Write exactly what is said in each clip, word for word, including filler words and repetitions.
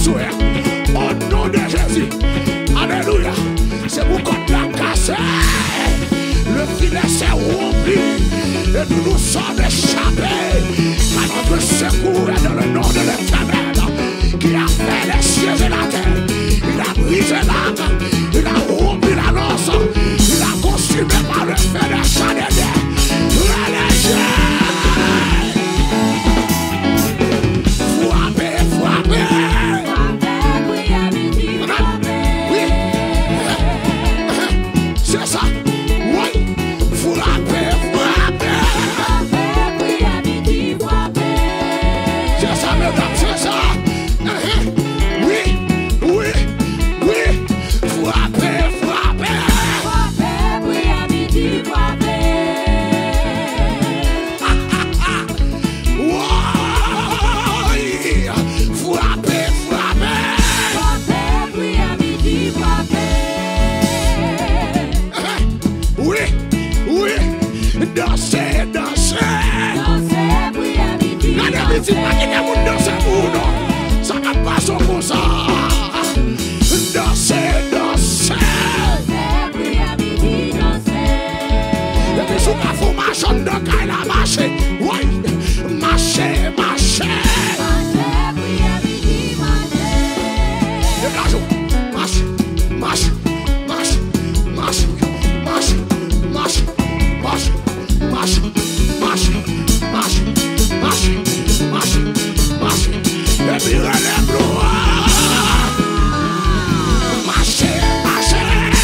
soir. Au nom de Jésus. Alléluia. C'est pour qu'on l'a cassé. Le filet s'est rompu. Et nous nous sommes échappés. Car notre secours est dans le nom de l'Éternel, qui a fait les cieux et la terre. Il a brisé l'arc. Il a rompu la lance. Il a consumé par le feu des chandeliers. Relâchez. Frappez, frappez. Oui. C'est ça. Oui. Frappez, frappez. C'est ça, mesdames, c'est ça. Oui, oui, oui. Frappez, frappez. Dansez, dansez. La débite, pas qu'il y a moun danser pour nous. Ça n'a pas son pour ça. Dansez, dansez. Et puis sous la formation de Kaila a marché. Oui, marché, marché. Dégagez, marche, marche, marche, marche, marche, marche, marche. Marche, marche, marche, marche, marche, marche, et puis relève-le. Marche, marche.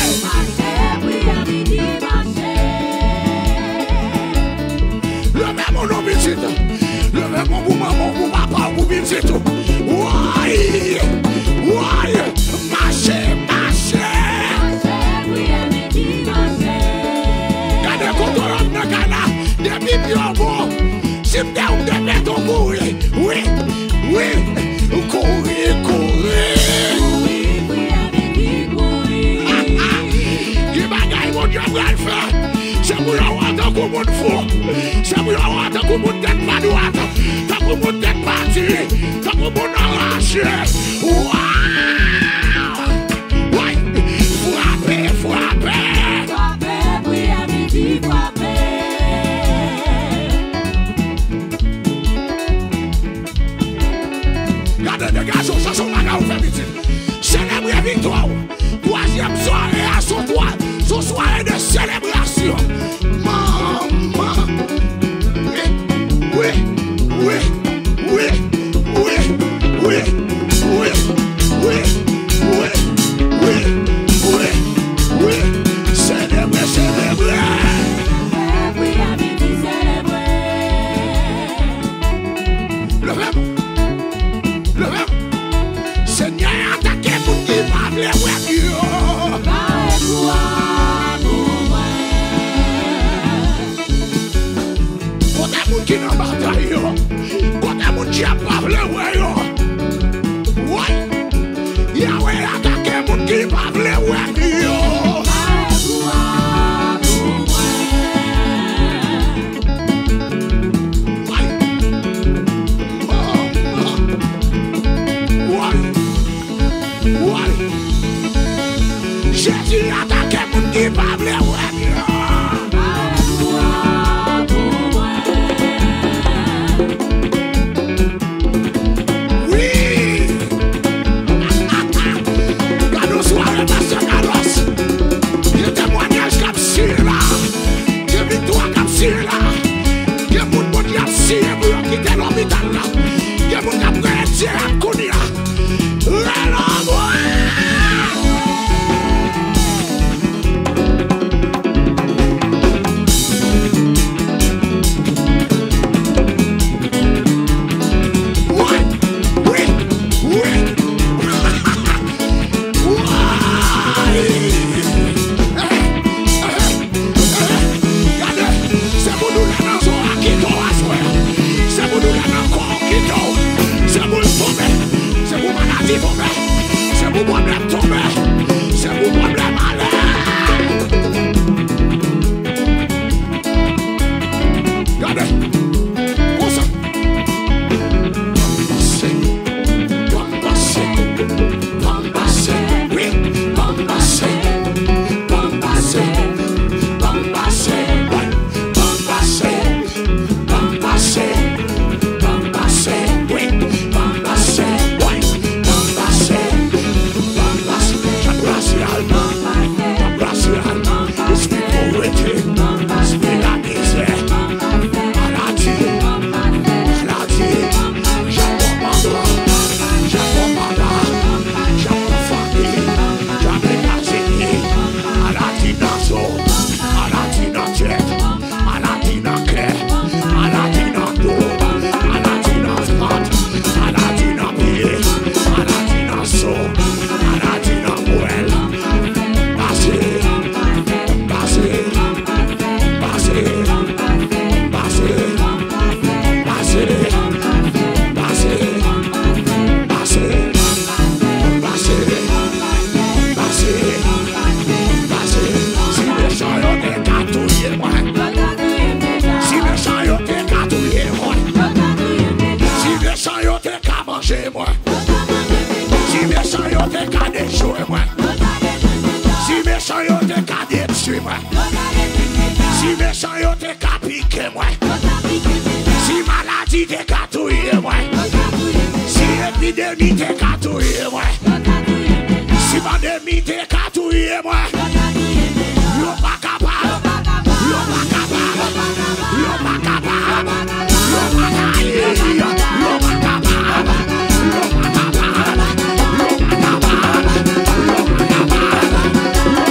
Levez mon nom, petit. Levez mon pour maman, pour papa, pour petit. Oui, oui, marche, marche. Gardez contre l'homme de Ghana. Des millions bon, si vous avez des bêtes, courir, oui, oui, courir, courir. Qui bagaille mon Dieu va le faire? C'est pour avoir tant que mon fou, c'est pour avoir tant que mon tête pas droite, tant que mon tête partie, tant que mon arraché. Waouh! Oui, frappez, frappez. Dégagez, ça sont bagarres au féminisme. Célébrer victoire. Troisième soirée à son toit. Son soirée de célébration. Maman. Oui, oui, oui, oui, oui, oui, oui, oui, oui, oui, oui, oui. Célébrer, célébrer. Le même. Le même. Seigneur, attaquez pour qui va les voitures. Quand t'as moun qui n'a pas bataille, quand t'as moun qui a pas les voitures. Oui, Yahweh attaquez moun qui va les voitures. Jésus attaque moun qui va vle wè. Oui. Gado soirée Pasteur Carlos. Y'a témoignage kap si la. Y'a victoire kap si la. Y'a moun moun yap si pou yon kite l'hôpital la. Y'a moun kap prete ak kouni la. Si méchant yo te ka piqué moi, si maladie te ka touye moi, si épidémie te ka touye moi, si pandémie te ka touye moi, yo pas capable, yo pas capable, yo pas capable, yo pas capable, yo pas capable, yo pas capable, yo pas capable, yo pas capable.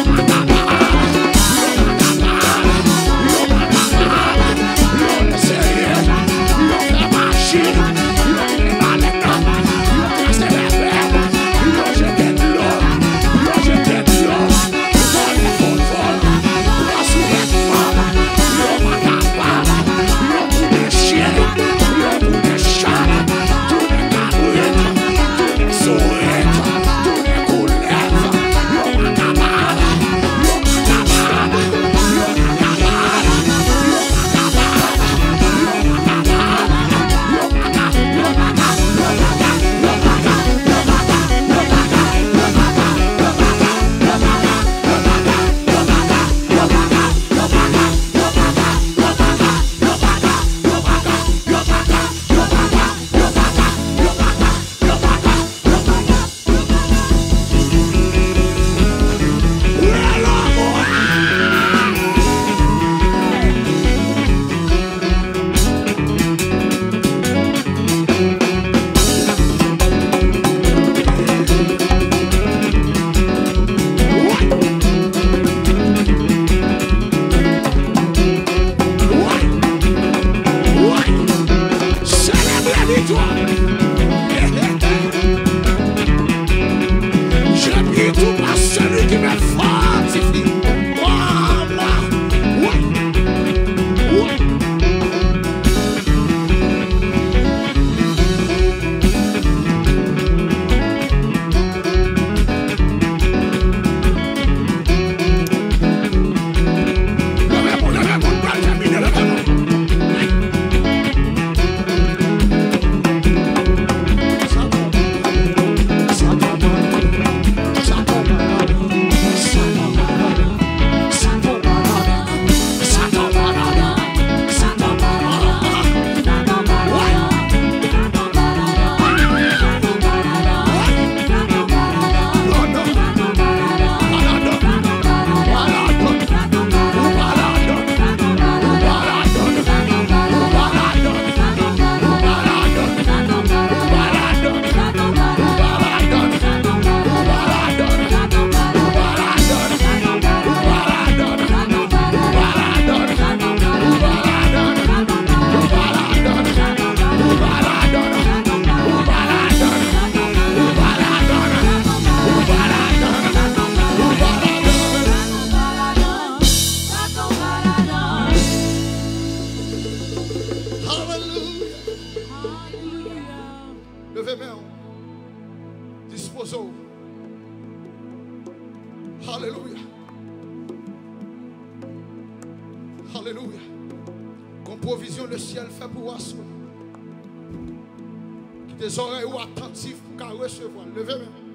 Alléluia. Comme provision le ciel fait pour asseoir. Qui tes oreilles ou attentives pour qu'à recevoir. Levez-moi.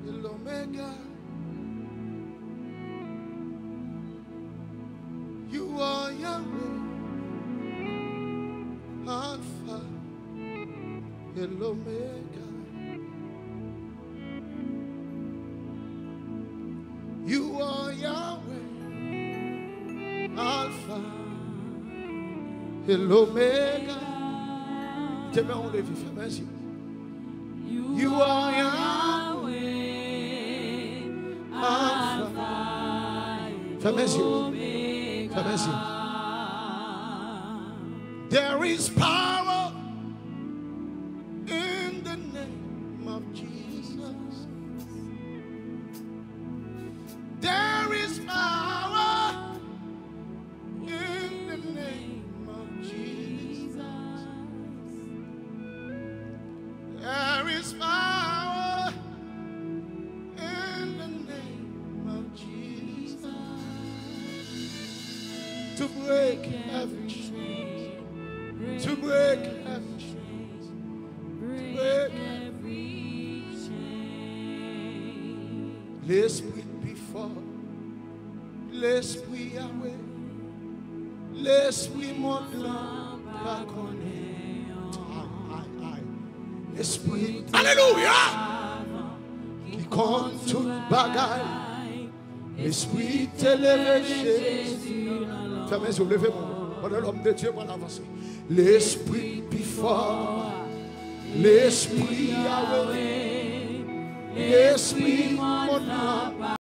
et l'Oméga. You are Yahweh, Alpha et l'Oméga. You are Yahweh, Alpha et l'Oméga. Tes mains ont levé, fermez les yeux. You are Yahweh, Alpha. Fermez les yeux. Fermez les yeux. There is power in the name of Jesus. There is power in the name of Jesus. There is power in the name of Jesus to break every chain, to break every chain, to break every chain. L'esprit before, l'esprit Yahweh, l'esprit mon blanc, pas connaît. L'esprit, alléluia, qui compte tout bagaille. L'esprit élevé Jésus. Fermez les yeux, levez-moi. Pendant l'homme de Dieu, on avance. L'esprit plus fort, l'esprit Yahweh, l'esprit mon âme.